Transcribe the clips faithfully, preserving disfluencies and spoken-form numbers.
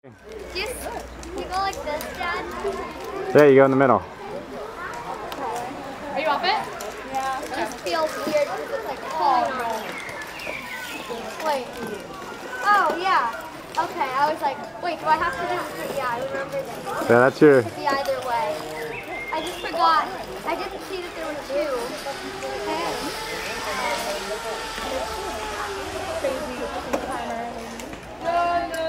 Just, you go like this, Dad? There you go in the middle. Are you off it? Yeah. It just feels weird because it's like tall. Wait. Oh, yeah. Okay, I was like, wait, do I have to do it? Yeah, I remember that. Yeah, that's your... It could be either way. I just forgot. I didn't see that there were two. Okay. Crazy timer. No, no.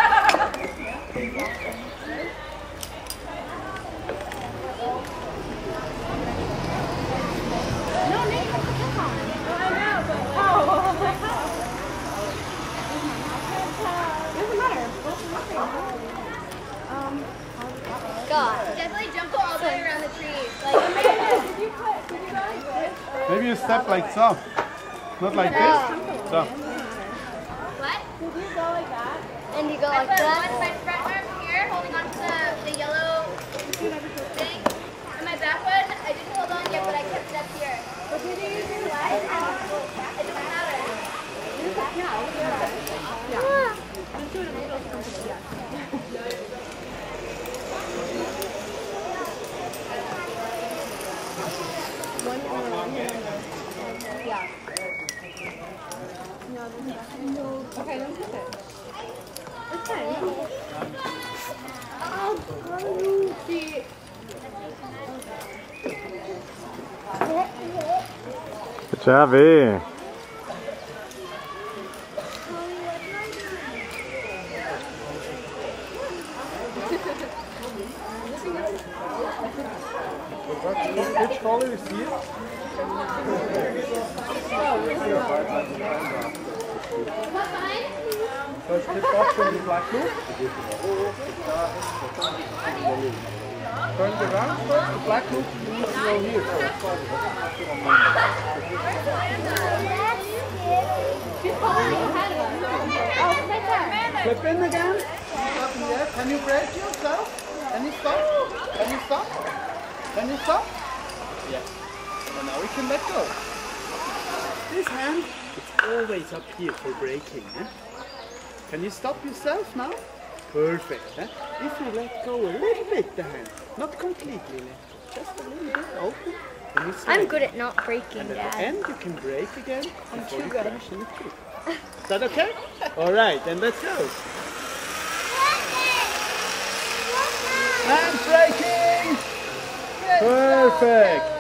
No, Nick, put this on. Oh, I know, but oh. Doesn't matter. Um, God. Definitely jump all the way around the trees. Like, did you put, did you go like this? Maybe you step like so. Not like No. this. So. What? Did you go like that? And you go like that? I put my front arm here, holding on to the, the yellow thing. And my back one, I didn't hold on yet, but I kept it up here. What did you use your leg? It doesn't matter. Yeah. Yeah. Just do it a little something. Yeah. One more, one more. Yeah. No, there's nothing. No. Okay, don't touch it. It's fine. Oh, see. Good job, E. Which color is here? First tip off from the black loop. Turn it around first, the black loop you need to go here. Flip in again. Yeah. Can you brake yourself? Can you stop? Can you stop? Can you stop? Yes. And now we can let go. This hand, it's always up here for braking. Eh? Can you stop yourself now? Perfect. Eh? If you let go a little bit the hand, not completely let go, just a little bit open. And you I'm good at not braking, and at Dad. the end you can brake again. I'm too good. In the tree. Is that okay? All right, then let's go. And braking! Perfect!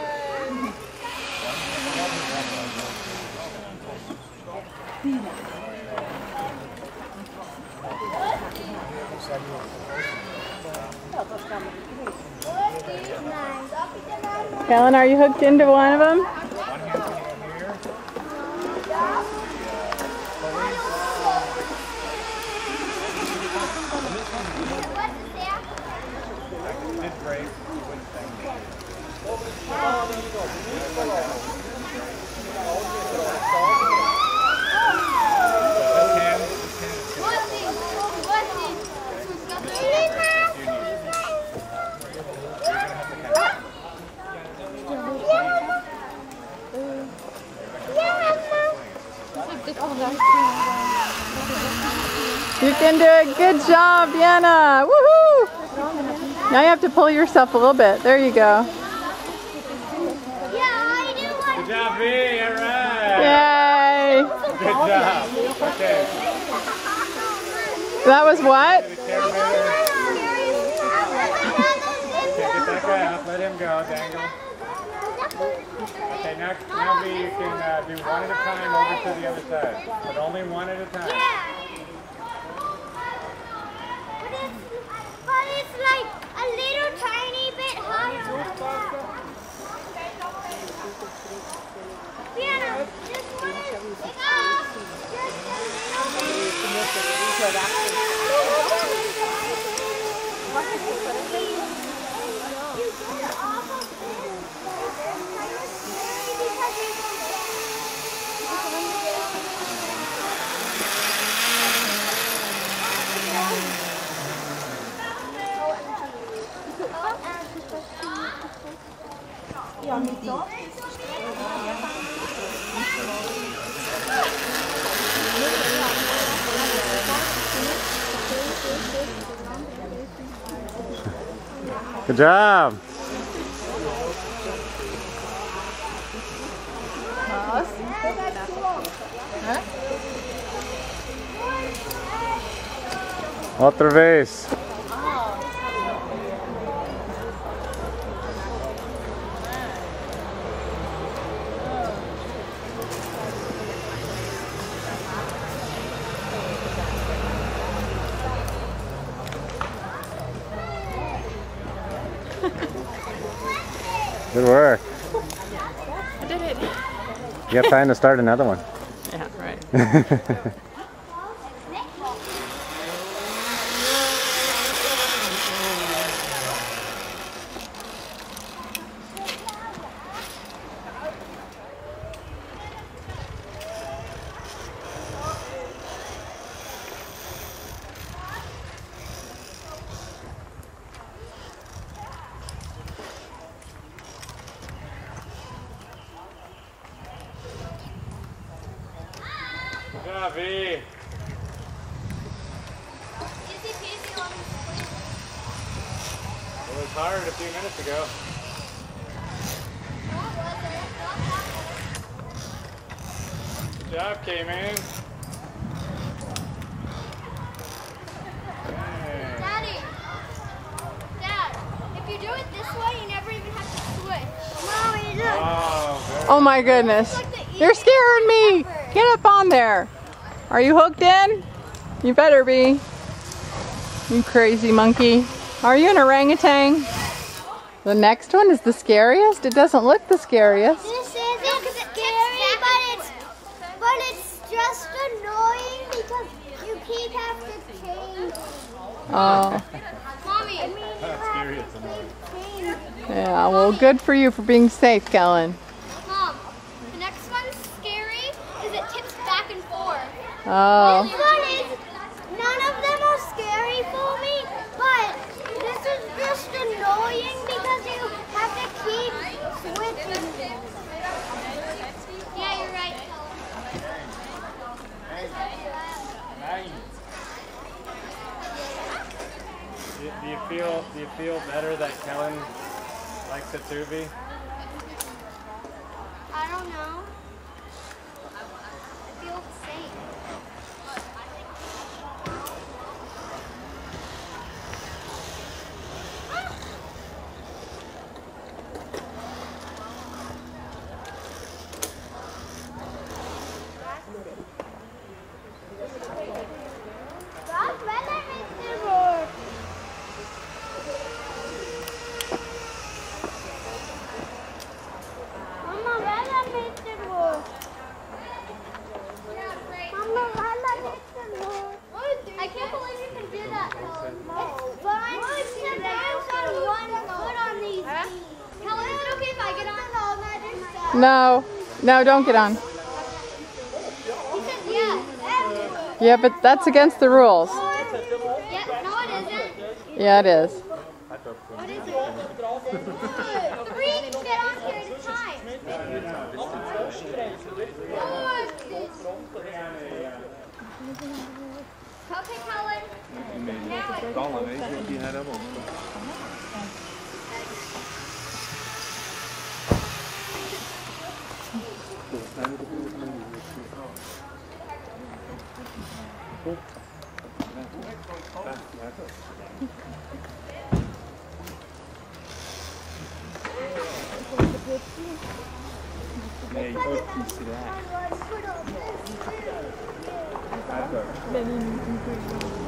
Helen, are you hooked into one of them? You can do it. Good job, Vienna. Woohoo! Now you have to pull yourself a little bit. There you go. Good job, V. All right. Yay! Good job. Okay. That was what? Okay, get that guy up. Let him go. Dangle. Okay, now, now V, you can uh, do one at a time over to the other side. But only one at a time. But it's like a little tiny bit higher. Vienna, just one is big off. Just a Ja, mit so. Good job. Otra vez. Good work. I did it. You got time to start another one. Yeah, right. Good job, V. Easy peasy on It was hard a few minutes ago. Good job, K-Man. Daddy, Dad, if you do it this way, you never even have to switch. Mommy, look. Oh, Oh my goodness. You're scaring me. Get up on there. Are you hooked in? You better be. You crazy monkey. Are you an orangutan? The next one is the scariest? It doesn't look the scariest. This isn't scary, but it's, but it's just annoying because you keep having to change. Oh. Mommy, I mean, That's scary, it's annoying. Yeah, well, good for you for being safe, Kellen. Mom, the next one's scary is it tips back and forth. Oh. This one is, none of them are scary for me, but this is just annoying because you have to keep switching. Yeah, you're right. Nice. Do, do you feel do you feel better that Kellen likes it too, V? I don't know. I feel the same. I can't believe you can do that. It's fun. Except I've got one foot on these. Helen, is it okay if I get on all that? No. No, don't get on. He said yes. Yeah, but that's against the rules. Yeah, no it isn't. Yeah, it is. What is it? Three can get on here at a time. Okay, Helen. Now I Nee, ook iets gedaan.